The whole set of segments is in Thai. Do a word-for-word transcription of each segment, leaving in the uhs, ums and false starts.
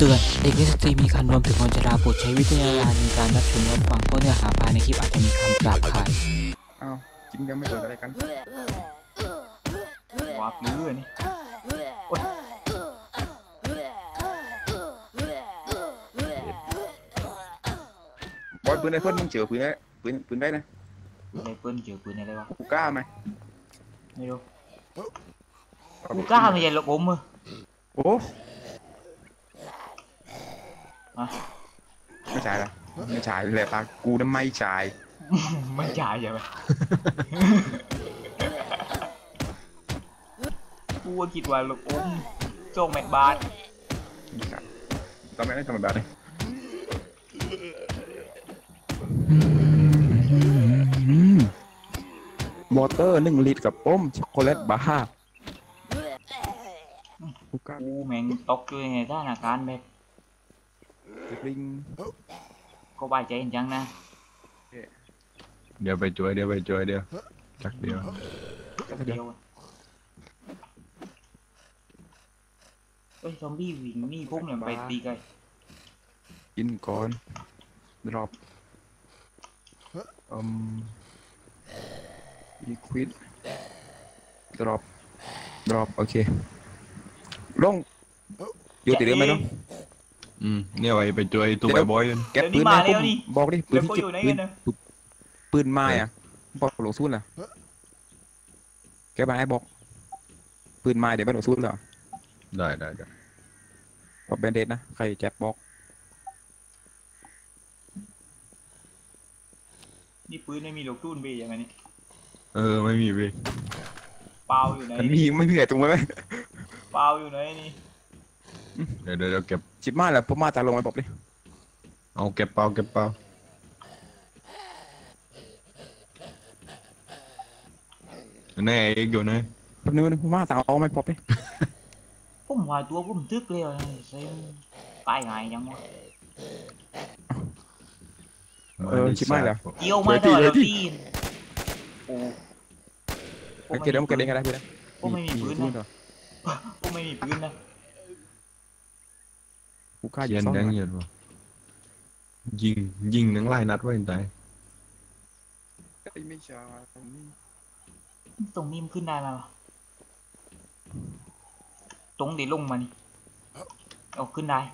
ตือนเด็กเล่นสตรีมมีคำรวมถึงคนชราโปรดใช้วิจารณญาณในการรับชมรับฟังเพราะเนื้อหาภายในคลิปอาจจะมีคำหยาบคายอ้าวจริงยังไม่เกิดอะไรกันวาบลื้อนี่บอยปืนไอ้เพื่อนมึงเจอปืนไอ้ปืนปืนได้นะอะไรปืนเจอปืนอะไรวะกูกล้าไหมไม่รู้กูกล้าไม่ใช่หรอกผมมือโอ้ไม่ใช่ละไม่ใช่เลยปะกูนั่นไม่ใช่ไม่ใช่ใช่ไหมกูว่าคิดว่าลูกอมโจงแมกบาร์ตอนแม่ได้ทำแบบนี้มอเตอร์หนึ่งลิตรกับอมช็อกโกแลตบาร์กูแม่งตกด้วยในสถานการณ์แบบลิงก็บายใจจังนะเดี๋ยวไปช่วยเดี๋ยวไปช่วยเดี๋ยวจักเดียวเดียวเฮ้ยซอมบี้วิ่งนี่พุ่งเลยไปตีกันกินก่อนดรอปอืมอีควิดดรอปดรอปโอเคลงอยู่ติดเรือไหมน้องอืมเนี่ยไปไปช่วยตัวไอ้บอยแกปืนมาบอกดิปืนที่ปืนปืนไม้อะบอกหลงซุนเหรอแกมาให้บอกปืนไม้เดี๋ยวไม่หลงซุนเหรอได้ได้ได้บอกแบนเดดนะใครแจ็บบอกนี่ปืนไม่มีลูกตุ้นบีอย่างนี้เออไม่มีบีเปล่าอยู่ไหนมีไม่มีอะไรตรงไหมเปล่าอยู่ไหนนี่เดี๋ยวเดี๋ยวเก็บจิบมาแล้วผมมาตาลงไปบอกดิเอาเก็บเปล่าเก็บเปล่าแน่เอกอยู่ไหนแป๊บนึงนึงผมมาตาเอาไม่พบดิผมวายตัวผมตึกเลยเซ็งตายไงยังวะเออชิบมาแล้วเกี่ยวไม่ได้เลยพี่โอ้โอเคเดี๋ยวมันกระเด้งกันได้พี่นะผมไม่มีปืนนะผมไม่มีปืนนะกูฆ่าเย็นยังเย็นวะยิงยิงนั่งไล่นัดไว้ตายไม่ใช่ตรงนี้ตรงนี้มันขึ้นได้ไหมวะตรงดีลงมานี่เอาขึ้นได้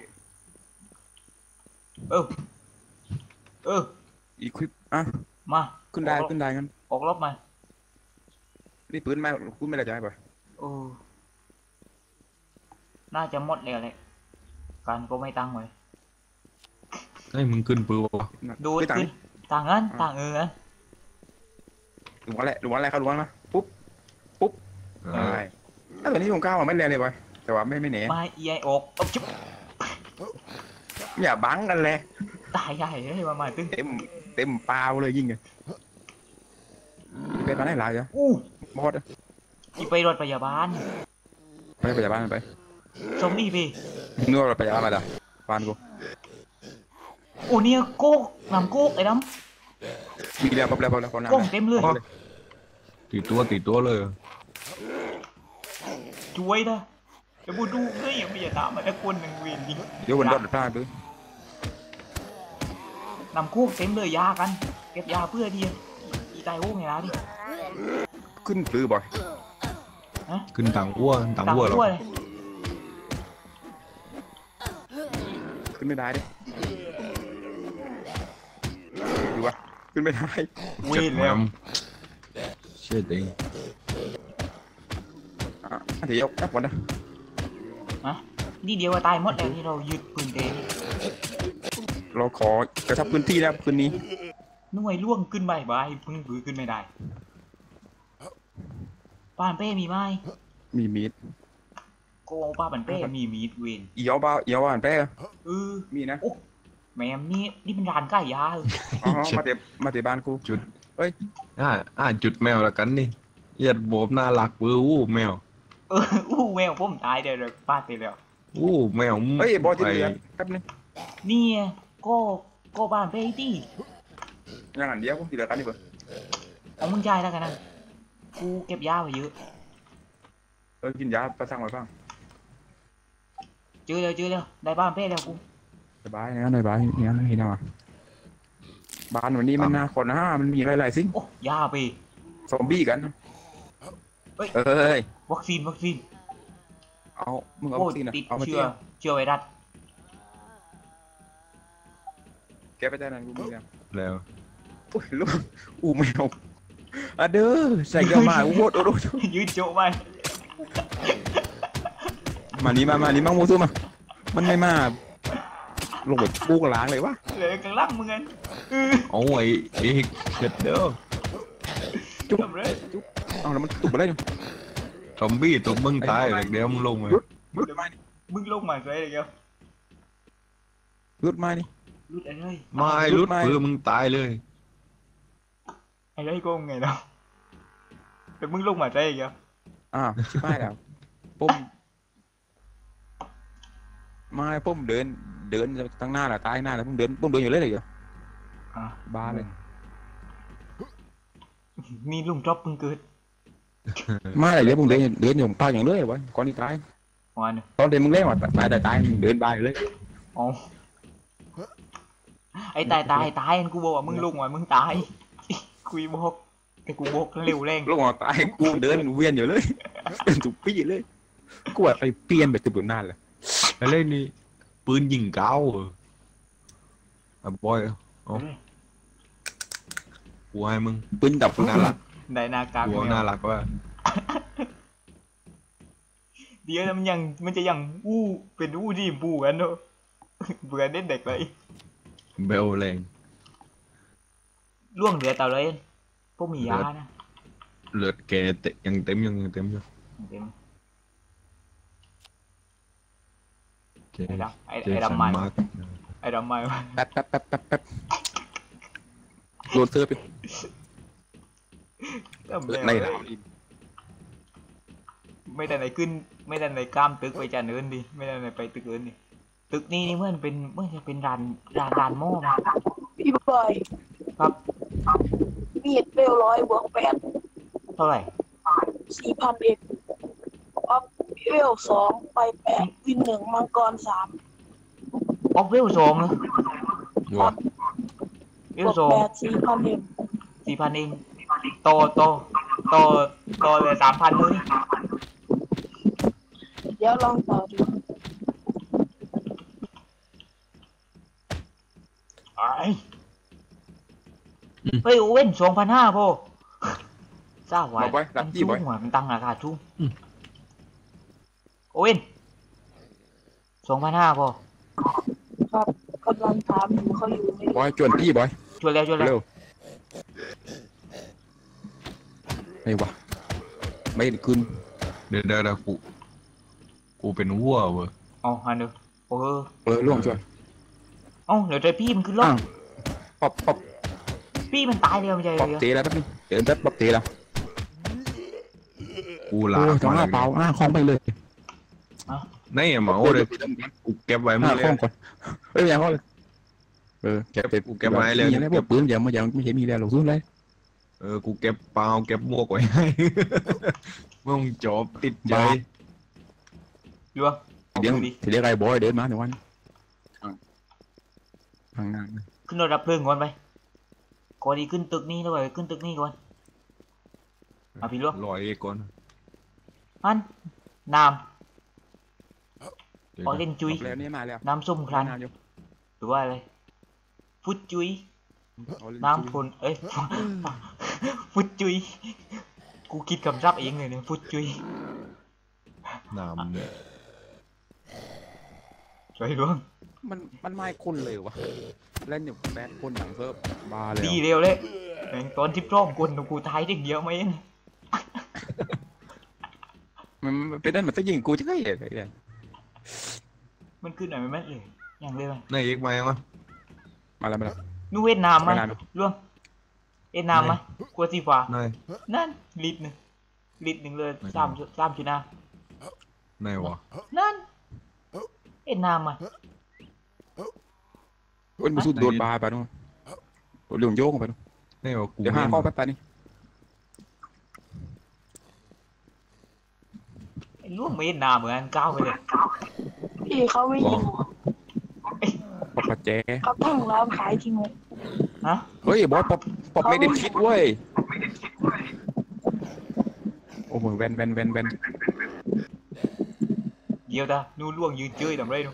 เออเอออีควิปอ่ะมาขึ้นได้ขึ้นได้งั้นออกรบมานี่ปืนไม่ปืนไม่ได้ใจป่ะโอ้น่าจะหมดเลยเลยการก็ไม่ตั้งไว้ไอ้มึงขึ้นปืนวะดูขึ้นต่างกันต่างเออดูว่าอะไรดูว่าอะไรเขาดูว่ามาปุ๊บปุ๊บใช่ถ้าตัวนี้ผมก้าวมาไม่แรงเลยป่ะแต่ว่าไม่ไม่เหนียวไม่เอียออกเอาจุ๊บอย่าบังกันเลยตายใหญ่เลยว่ามาตึ้งเต็มเต็มเปล่าเลยยิงไงเป็นมาได้หลายจ้ะอู้บอสอีไปรถพยาบาลไปพยาบาลไปซอมบี้พี่นึกว่ารถพยาบาลมาแล้วฟานกูโอ้เนี่ยโก๊กน้ำโก๊กไอ้ดำมีแล้วปั๊บแล้วปั๊บแล้วปั๊บแล้วโก๊กเต็มเลยตีตัวตีตัวเลยช่วยนะจะบูดูเฮ้ยยังไม่จะตามมาตะคนหนึ่งเวียนยิงเดี๋ยวบนรถพลาดด้วยน้ำโก๊กเต็มเลยยากันเก็บยาเพื่อที่อีตายโอ้ไงล่ะดิขึ้นปื้อบ่อยขึ้นต่างอ้วนต่างอ้วนหรอขึ้นไม่ได้ดิดูวะขึ้นไม่ได้เวียนแล้วเชื่อจริงอ่ะเดี๋ยวแป๊บก่อนนะฮะนี่เดียวตายหมดแล้วที่เรายึดปืนเตะเราขอกระชับพื้นที่แล้วคืนนี้หน่วยล่วงขึ้นใบใบพึ่งปืนขึ้นไม่ได้ป้านเป้มีไหมมีมีดโกงป้าปันเป้มีมีดเวนอีเอาบ้าอีเอาบ้านเป้เออมีนะโอ้แม่นี่นี่เป็นร้านใกล้ยาเลยอ๋อมาเตะมาเตะบ้านกูจุดเฮ้ยอ่าอ่าจุดแมวละกันนี่เหยียดโบบน่ารักเว้ออู้แมวเอออู้แมวผมตายเดี๋ยวป้าไปแล้วอู้แมวเฮ้ยบอลที่เหลือแป๊บนึงนี่ก็ก็บ้านเป้ตี้อย่างนั้นเดียวกูที่เหลือกันนี่เปล่าเอามึงใจแล้วกันนะกูเก็บยาไปเยอะเออกินยาประทังไว้บ้างเจอแล้วเจอแล้วได้บ้านเป้แล้วกูสบายนะหน่อยบายเนี่ยนะเห็นไหมบ้านวันนี้มันน่าคนนะมันมีหลายๆสิ่งโอ้ยาไปซอมบี้กันเอ้ยวัคซีนวัคซีนเอามึงเอาโอ้วัคซีนอะติดเอามาเชื้เที่อยวเชื้อไวรัสแกไปได้นั่นกูมีแล้วแล้วโอ้ยลูกอู้ไม่เอาอ่ะเด้อใส่เกลือมาอู้โดดโดดยืดโจ้ไปมานี่มามานี่มามูซูมามันไม่มาลงแบบปูกล้างเลยวะเลยกำลังมึงไงเออเอาไอ้ไอ้เด็ดเด้อจุ๊บทำเลยจุ๊บเอาแล้วมันตุบอะไรอยู่ซอมบี้ตกมึงตายเลยเดี๋ยวมึงลงเลยรุดไม้นี่มึงลงมาเลยเดียวรุดไม้นี่รุดอะไรไม่รุดคือมึงตายเลยไอ้ไรก็ไงเนาะแต่มึงลงมาเลยเดียวอ้าวชิบหายแล้วปุ่มไม้ปุ่มเดินเดินตั้งหน้าแหละตายหน้าแล้วปุ่มเดินปุ่มเดินอยู่เลยเลยเหรออ่ะบ้าเลยนี่ลุงจ๊อบมึงเกิดไม่เลยเดี๋ยวปุ่มเดินเดินอยู่ภาคอย่างเลยวะก่อนที่ตายวันตอนเดินมึงเล่นว่ะตายตายตายเดินบายเลยอ๋อไอ้ตายตายตายกูบอกว่ามึงลงมามึงตายคุยบอกแต่กูบอกเร็วแรงลูกหัวตายกูเดินเวียนอยู่เลยเดินถูกปีเลยกูว่าไปเปลี่ยนไปตุบหน้าเลยแล้วเล่นนี่ปืนยิงเก้าเอออ่ะบอยเอากูให้มึงปืนดับน่ารักได้นากากูน่ารักว่าเดี๋ยวมันยังมันจะยังอู้เป็นอู้ดีบูกันเนอะเบื่อเด็กเด็กเลยเบลแรงล่วงเหลือแต่เลยพวกมียานะเลือดแกเตะยังเต็มยังเต็มอยู่เต็มเจไอ้ดำไอ้เจไอ้สันดำใหม่มาร์กไอ้ดำใหม่แป๊บแป๊บแป๊บแป๊บแป๊บโดนเสื้อไปในหนาวไม่ได้ไหนขึ้น ไม่ได้ไหนข้ามตึกไปจานเนินดิไม่ได้ไหนไปตึกอื่นดิตึกนี้นี่เมื่อเป็นเมื่อจะเป็นร้านร้านร้านหม้อมาพี่บอยครับมีดเบลร้อยบวกแปดเท่าไหร่สี่พันเอ็กออฟเวลสองไปแปดวินหนึ่งมังกรสามออกเวลสองเลยอยู่อ่ะเวบลวกสองแปดสี่พันเอ็กสี่พันเองโตโตโตโตเลยสามพันเลยเดี๋ยวลองต่อดูไอ้เฮ้ยโอเว่นสองพันห้าพ่อทราบไว้บอกไว้รัมับนยี่ชุ่ไว้มว่ะมันตั้งราคาชุ่มโอเว่นสองพันห้าพ่อครับกำลังถามอยู่เขาอยู่ในบอยจวนพี่บอยช่วยแล้วช่วยแล้วเร็วไอ้วะไม่ได้ขึ้นเดี๋ยวเดี๋ยวเดี๋ยวกูกูเป็นวัวเว้ยอ๋อฮันเดอโอ้เออเออล่วงช่วยเอ้าเดี๋ยวใจพี่มันขึ้นรถอ้าวป๊อปป๊อปพี่มันตายเลยไม่ใช่เหรป๊อปอเตะแล้วแป๊บนึงเดินแป๊บป๊อปเตะแล้วกูลาโอ้ยกท้องหน้าเปล่าหน้าคล้องไปเลยนี่อะหมาโอ้เลยกูเก็บไว้หมึน้างเลคล้อย งก่อนเอ้ยอย่างเขาเลยเออแกไปกูเก็บไว้เลยมีอะไรพวกปืนอย่ามาอย่าไม่เห็นมีแล้วหลงซุ่นเลยเออกูเก็บเปล่าเก็บหมวกไว้ให้มึงจบติดใจดูว่าเดี๋ยวเดี๋ยวไอ้บอยเดินมาเดี๋ยววันทางหน้าขึ้นรถดับเพลิงก่อนไปก่อนดีขึ้นตึกนี้แล้วไปขึ้นตึกนี้ก่อนเอาพี่ลูกลอยก่อนอันน้เดี๋ยวำออเล่นจุยแล้วนี่มาแล้วน้ำส้มครันน้ำอยู่หรือว่าอะไรฟุตจุยน้ำพลเอ้ย ฟุตจุยกูคิดคำศัพท์เองเลยเนี่ยฟุตจุยน้ำเนี่ยสวยด้วยมันมันไม่คนเลยวะเล่นอยู่แปดคนหลังเซิร์ฟบาเลยดีเร็วเลยแม่งตอนทิปร่องคนกูทายเด็กเดียวไหมเองมันเป็นนั่นมันจะยิงกูจะไงไอ้เนี่ยมันขึ้นไหนไม่แม่นเลยอย่างเร็วนายเอกมายังวะมาแล้วมาแล้วนู่นเวียดนามไหมเวียดนามล่วงเวียดนามไหมกลัวสีฟ้านายนั่นลิตรหนึ่งลิตรหนึ่งเลยไม่สามสามจุดห้านายวะนั่นเวียดนามไหมโอ้ยมันสุดโดดบาไปนู่นโดดเรื่องโยกไปนู่นนายวะกูเดี๋ยวห้าข้อแป๊บไปนี่ไอ้ล่วงเวียดนามเหมือนกันก้าวไปเลยพี่เขาไม่ยิงปอบกระแจเขาตั้งร้านขายจริงเลยฮะเฮ้ยบอยปอบปอบไม่ได้คิดเว้ยโอ้โหแวนแวนแวนแวนเดี๋ยวตานู่นล่วงยืนเจยทำไรนู่น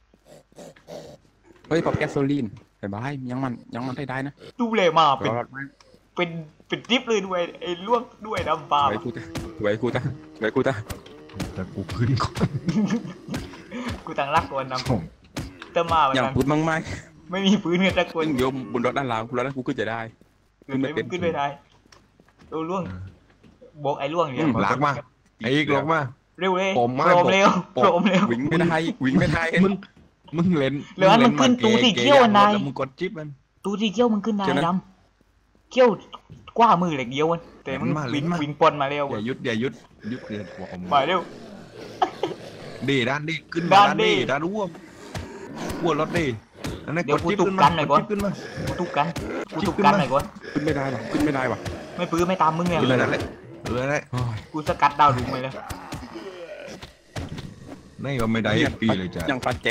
เฮ้ยปอบแก๊สโซลีนไปบายยังมันยังมันได้ได้นะดูเลยมาเป็นรอดไหมเป็นเป็นดิฟเลยด้วยไอ้ล่วงด้วยดำปลาไว้กูตาไว้กูตาไว้กูตาแต่กูขึ้นก่อนกูตั้งรักก่อนนำเติมมาวันอย่างนั้นปืนมั้งไหมไม่มีปืนกันสักคนโยมบนรถด้านหลังกูแล้วกูก็จะได้ขึ้นไปขึ้นไปได้ตัวล่วงบอกไอ้ล่วงเนี่ยหลักมาไอ้อีกหลักมาเร็วเลยผมมาโปรมเร็วผมโปรมเร็ววิ่งไม่ได้วิ่งไม่ได้มึงมึงเล่นเหลืออันมันขึ้นตูสีเขี้ยวอันใดแล้วมึงกดจิ๊บมันตูที่เขี้ยวมึงขึ้นได้ดำเขี้ยวกว้ามือเหล็กเดียวมันแต่มึงมันมาวิ่งลิ้นมาวิ่งปนมาเร็วอย่ายุดอย่ายุดยุดเกินผมมาเร็วดีด้านดีขึ้นด้านดีด้านอ้วมอ้วนรถดีอันนี้เดี๋ยวกกูจิ๊บตุกขึ้นกัมานหน่อยกก่อนดจิ๊บขึ้นมากูตุกกันกูจิ๊บตุกขึ้นกันมาหน่อยก่อนขึ้นไม่ได้หรอขึ้นไม่ได้ว่ะไม่ปื้อไม่ตามมึงเนี่ยเออนั่นแหละเออนั่นแหละกูสกัดดาวดุงไปเลยนี่ก็ไม่ได้ปีเลยจ้ะยังปลาแจ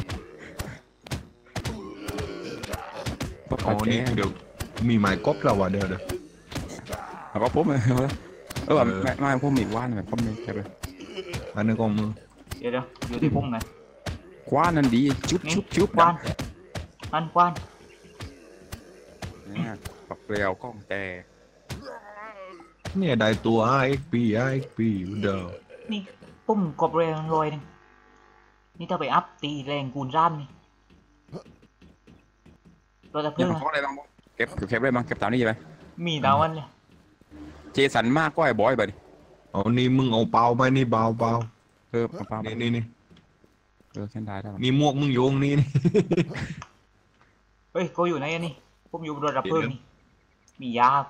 ปอบกอ๋อระแจนี่เดี๋ยวมีไม้กบแล้วว่ะเดี๋ยวเดี๋ยวแล้วก็ผมเออเออเออไม่ไม่ผมมีว่านแบบผมมีแค่เลยอันนี้ก็มือเดี๋ยวเดี๋ยวอยู่ที่พุ่งไงคว้านั่นดีชุบนี่ชุบชุบกวานอันกวานเนี่ยปรับเปลี่ยวกล้องแต่เนี่ยได้ตัว ไอ เอ็ก พี ไอ เอ็ก พี เดิมนี่ปุ่มกบแรงลอยนึงนี่ถ้าไปอัพตีแรงคูณร่ามนี่เราจะยัเพิ่งมของอะไรบ้างเก็บเก็บได้บ้างเก็บตามนี้ใช่ไหมมีดาวันเลยเจสันมากก็ไอ้บอยไปดิเอานี่มึงเอาเปล่าไหมนี่เบาเบาเออเอาปลานี่นี่นี่เออแค่ได้ได้มีหมวกมึงโยงนี่นี่เฮ้ยกูอยู่ไหนอันนี้ผมอยู่บนรถดับเพลิงนี่มียาผม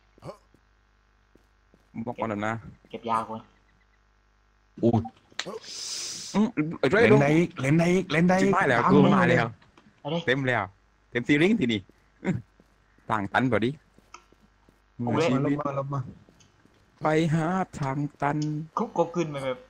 บอกก่อนนะเก็บยาก่อนโอ้ยอืมไอ้เรื่อยเล่นลงได้อีกเล่นได้อีกเล่นได้จิอีกบมาแล้วตกูงมาแล้วอะไรเต็มแล้วเต็มซีริงทีนี่ต่างตันกว่าดิเอาเลยมาลงมาลงมาไปหาทางตันคุกก็ขึ้นไปแบบ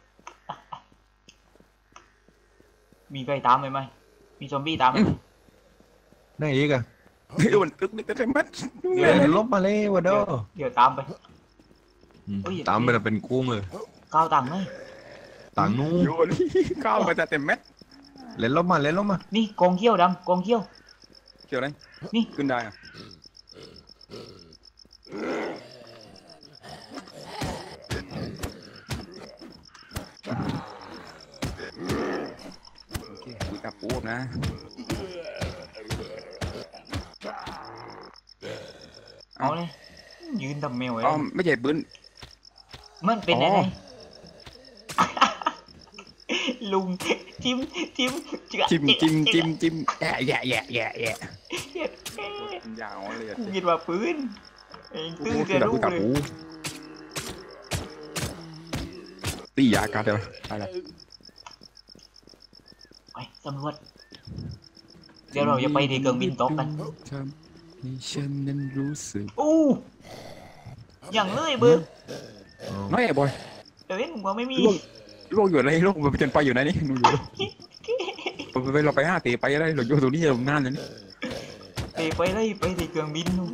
มีใครตามไหมไหมมีซอมบี้ตามไหมได้อีกอ่ะเฮ้ยมันตึกนี่แต่มันเดี๋ยวเล่นลบมาเลยวะเด้อเดี๋ยวตามไปอืมเอ้ยตามไปแล้วเป็นกุ้งเลยก้าวตังค์ไหมต่างนู้นโยนก้าวไปแต่เต็มเม็ดเล่นลบมาเล่นลบมานี่กองเขี้ยวดำกองเขี้ยวเกี่ยวอะไรนี่ขึ้นได้อะโอเคคุยกับปูนะเอาเลยยืนทำแมวไว้อ๋อไม่ใช่ปืนมันเป็นอ๋อะไรอลุงจิ้มจิ้มเจือจิ้มจิ้มจิ้มจิ้มแย่แย่แย่แย่แย่เจ็บยาวเลยอะกูคิดว่าปืนเองตื้อกูจะกับรู้กูกับเลยปูตียากันได้ไหมอะไรไปตำรวจเดี๋ยวเราจะไปที่เครื่องบินตกกันทำให้ฉันนั้นรู้สึกอู้อย่างเลยเบิร์เอาน้อยไอ้บอยเดี๋ยวเห็นผมว่าไม่มีลูกลูกอยู่ไหนลูกมันเป็นไปอยู่ไหนนี่หนูอยู่ไปไปเราไปห้าตีไปอะไรเราอยู่ตรงนี้เรานานเลยนี่ไปไปเลยไปที่เครื่องบินนู่น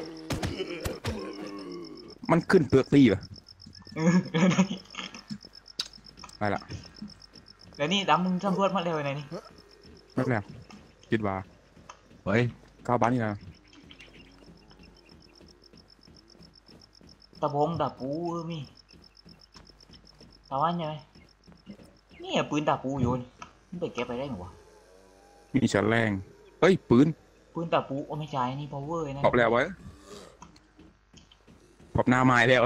มันขึ้นเปลือกตีป่ะเออไปละแล้วนี่ดำมึงตำรวจมาแล้วไหนนี่ไม่แล้วคิดว่าเฮ้ยก้าวบ้านนี่นะตะพงตะปูเออมีตะวันใช่ไหมนี่อะปืนตะปูอยู่นี่มันไปเก็บไปได้ไงวะมีแฉลงเฮ้ยปืนปืนตะปูโอ้ไม่ใช่นี่ power นะปอบแล้วไว้ปอบหน้าไม้แล้ว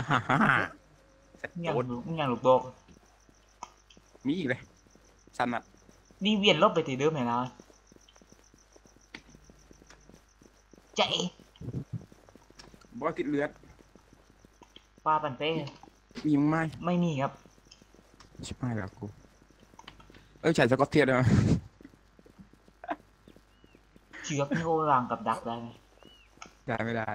ยังลูกยังลูกดอกมีอีกเลยสันนัดนี่เวียนรอบไปที่เดิมไหนนะใจบอยติดเลือดปลาปันเป้มีมั้งไหมไม่มีครับชิบหายแล้วกูเอ้ยใส่สกอตเทียดได้ไหมเชือกนี่ก็วางกับดักได้ไหมได้ไม่ได้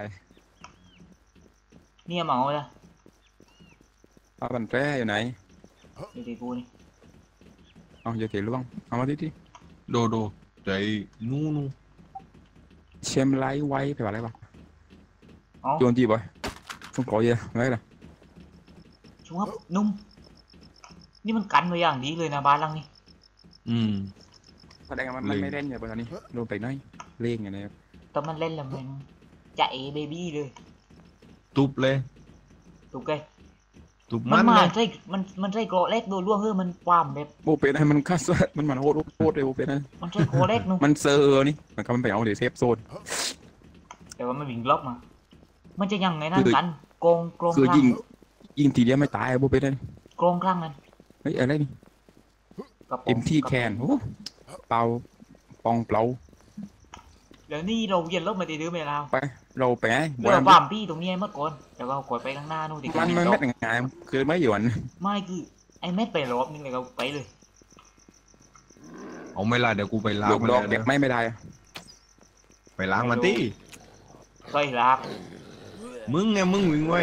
เนี่ยเหมาเลยปลาบันแร่อยู่ไหนเดี๋ยวดีกูนี่เอาอย่าเทล่วงเอามาที่ที่โดโดใจนู่นูเชมไลท์ไว้แปลว่าอะไรวะอ๋อโยนจีบ่อยต้องขอเยอะไว้ล่ะชัวร์นุ่มนี่มันกันมาอย่างดีเลยนะบ้านหลังนี้อืมแสดงว่ามันมันไม่เล่นอย่างบนอันนี้โดนไปน้อยเล่งอย่างนี้แต่มันเล่นแล้วมันจะเอเบบี้เลยตุบเลยถูกไงตุบมัมัน นมาเลยใช่มันมันใช่โกรเล็กโดนล่วงเฮ้ยมันความแบบโบเป็นไอ้มันคัสมันมันโคตรโคตรเลยโบเป็นไอ้มันใช่โกรเล็กนู่นมันเซอร์นี่มันก็มันไปเอาเดี๋ยวเซฟโซนแต่ว่ามันวิ่งล็อกมา มันจะยังไงนั่นกันโกงโกงคือครั้ยิงงยิงทีเดียวไม่ตายโบเป็นไอ้โกงครั้งนั้นเฮ้ยอะไรนี่กระป๋งเอ็มที่แคนโอ้เปล่าปองเปล่าเดี๋ยวนี้เราเวียนรถมาตีดื้อไม่แล้วไปเราไปไอ้เรื่องความพี่ตรงนี้เมื่อก่อนแต่ว่าก่อนไปข้างหน้านู่นดิมันมันไม่เป็นไงคือไม่หยวนไม่คือไอ้เม็ดไปรอบนึงเลยเราไปเลยเอาไม่ละเดี๋ยวกูไปล้างลูกมันดอกเลยเด็กไม่ไม่ได้ไปล้างมันที่ใส่ลากมึงไงมึงวิ่งไว้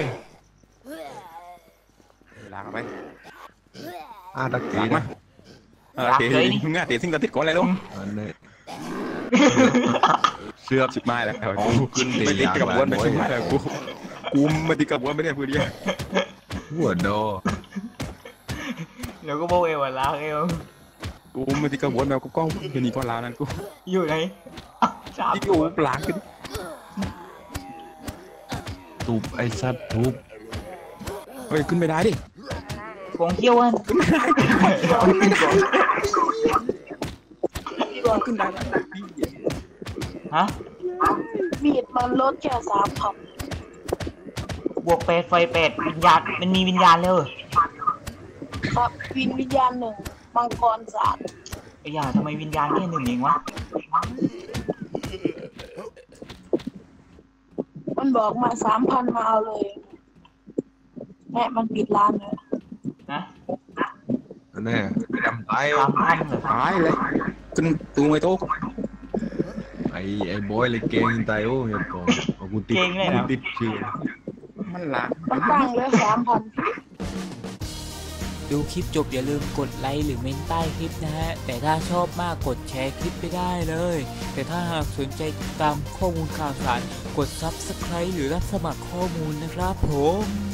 ลากไปอาตะลากี้กมานะเออเตะมึงอ่ะเตะทิ้งกระติกก่อนเลยลูกอันนี้เสือกชิบไม่แล้วอ๋อขึ้นเตะไม่ติดยางกับวนไม่แล้วชิบไม่แล้วกูกูไม่ติดกับวนไม่ได้พูดเดียวหัวโดเดี๋ยวก็โบเอวลากเอวกูไม่ติดกับวนแล้วก็ก้องเดี๋ยวนี้ก็ลานั่นกูอยู่ไหนอ้าวสามที่ตักูวลากขึ้นตุบไอ้สัตว์ทุบเฮ้ยขึ้นไม่ได้ดิโกงเที่ยวอันขึ้นได้ฮะมีดมันลดแค่สามพันบวกแปดไฟแปดวิญญาณมันมีวิญญาณแล้วเหรอครับวินวิญญาณหนึ่งมังกรสามไอ้ย่าทำไมวิญญาณแค่หนึ่งเองวะมันบอกมาสามพันมาเอาเลยแม่มันปิดร้านเลยฮะอันนี้ไปดำตายสามพันเหรอตายเลยขึ้นตูไม่โตไอ้ไอ้บอยเลยเก่งตายโอ้ยก่อนเอากูติดกูติดชื่อมันลากมันตั้งเลยสามพันดูคลิปจบอย่าลืมกดไลค์หรือเมนใต้คลิปนะฮะ แต่ถ้าชอบมากกดแชร์คลิปไปได้เลย แต่ถ้าหากสนใจติดตามข้อมูลข่าวสารกด ซับสไครบ์ หรือรับสมัครข้อมูลนะครับผม